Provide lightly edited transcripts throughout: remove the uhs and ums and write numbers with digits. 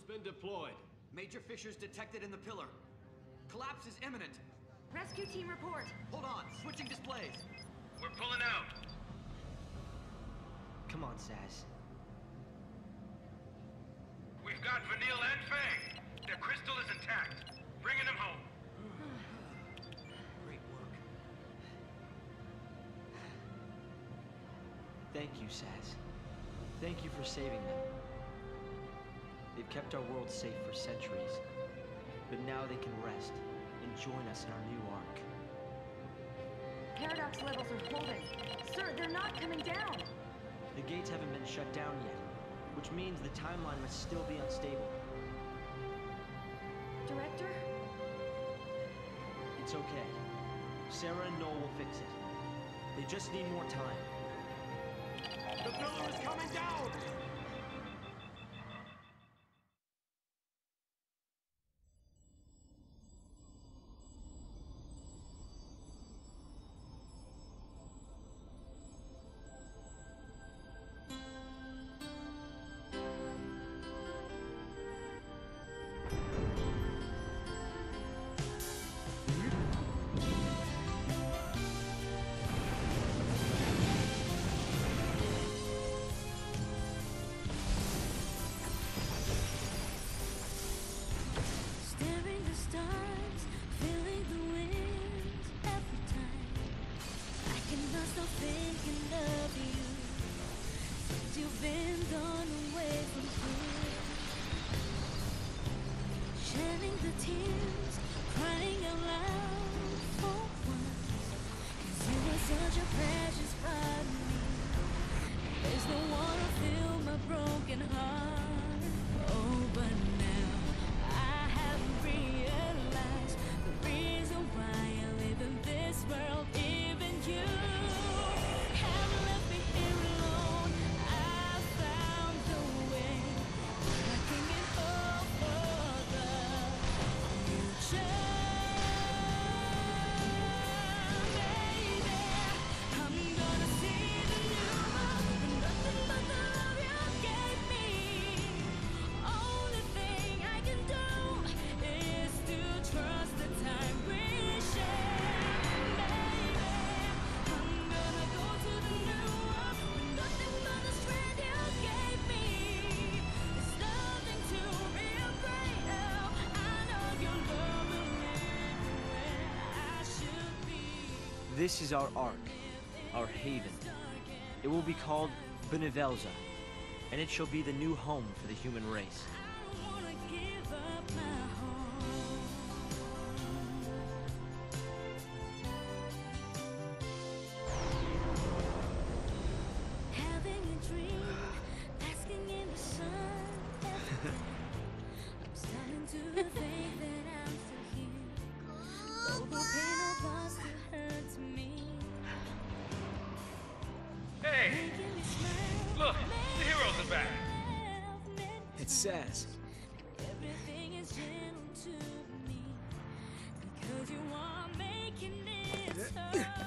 been deployed. Major fissures detected in the pillar. Collapse is imminent. Rescue team report. Hold on, switching displays. We're pulling out. Come on, Saz. We've got Vanille and Fang. Their crystal is intact. Bringing them home. Great work. Thank you, Saz. Thank you for saving them. They've kept our world safe for centuries. But now they can rest and join us in our new ark. Paradox levels are holding. Sir, they're not coming down. The gates haven't been shut down yet, which means the timeline must still be unstable. Director? It's okay. Sarah and Noel will fix it. They just need more time. The pillar is coming down! Staring the stars, feeling the wind every time. I cannot stop thinking of you since you've been gone away from here. Shedding the tears, crying out loud for once, 'cause you were such a precious part of me. There's no one to fill my broken heart. Oh, but now I have realized the reason why I live in this world. Even you have left me here alone. I found the way. I can get over the future. Baby, I'm gonna see the new world and nothing but the love you gave me. Only thing I can do is to trust the time we share. Baby, I'm gonna go to the new world with nothing but the strength you gave me. There's nothing to be afraid of. I know your love will lead me where I should be. This is our ark, our haven. It will be called Benevelza, and it shall be the new home for the human race. I don't wanna give up my home. Having a dream, basking in the sun every day. I'm starting to think that I'm still here. Though the pain of loss still hurts me. Hey, Making me smile, look, the heroes are back. It's Saz. Everything is gentle to me because you are making it so.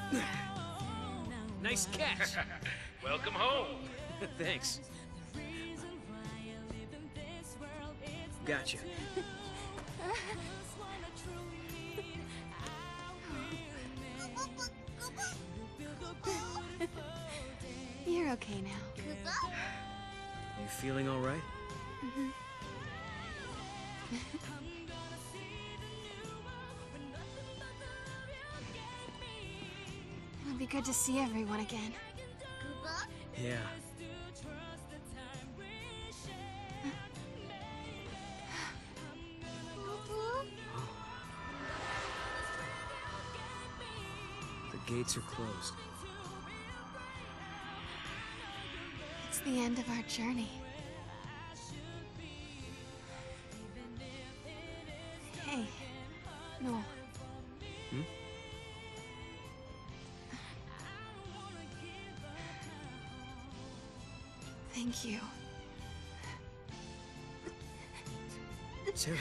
Nice catch! Welcome home. Thanks. The reason why I live in this world is Gotcha. just what I truly need. I will make build a beautiful day. You're okay now. You feeling all right? I'm gonna see the new world with nothing but the love you gave me. It'll be good to see everyone again. Yeah. The gates are closed. It's the end of our journey. Hey, no. Hmm? Thank you. Sarah.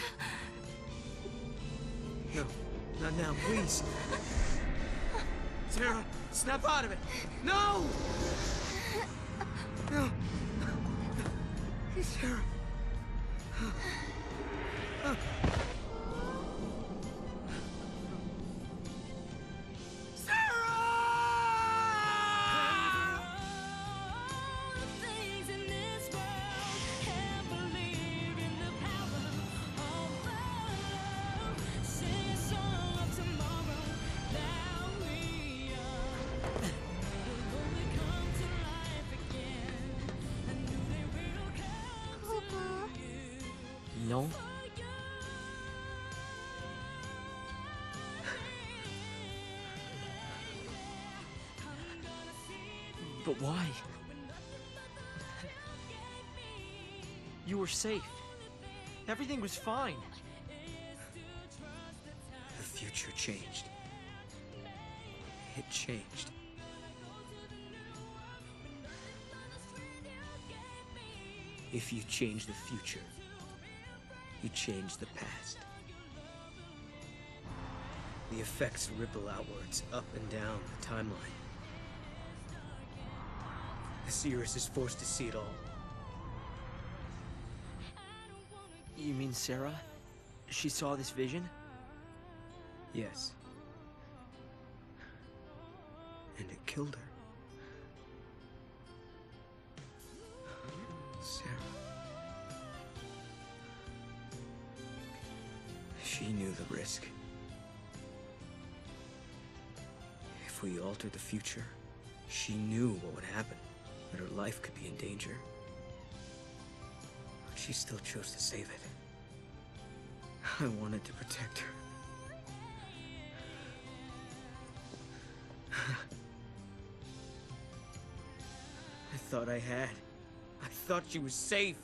No, not now, please. Sarah, snap out of it. No! No! Sarah. Things in this world and believe in the power of love. Sing a song of tomorrow that we are. Will only come to life again. I knew they will come to you. No? But why? You were safe. Everything was fine. The future changed. It changed. If you change the future, you change the past. The effects ripple outwards, up and down the timeline. The seeress is forced to see it all. You mean Sarah? She saw this vision? Yes. And it killed her. Sarah. She knew the risk. If we altered the future, she knew what would happen, that her life could be in danger. But she still chose to save it. I wanted to protect her. I thought I had. I thought she was safe.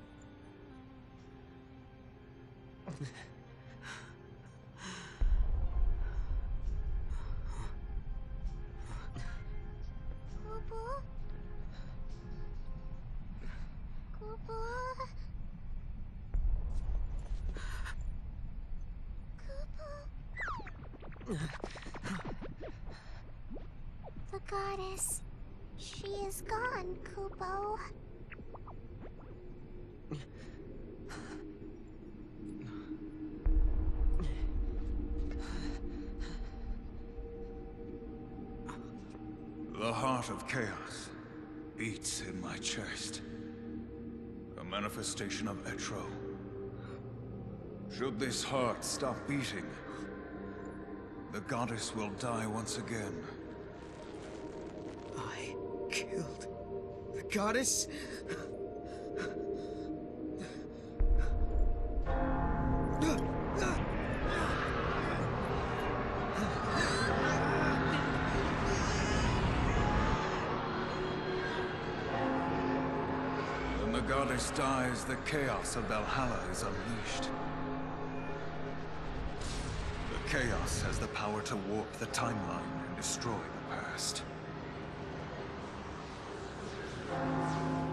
Kupo? Kupo? Kupo? The goddess. She is gone, Kupo. The heart of chaos beats in my chest. A manifestation of Etro. Should this heart stop beating, the goddess will die once again. I killed the goddess? When the goddess dies, the chaos of Valhalla is unleashed. The chaos has the power to warp the timeline and destroy the past.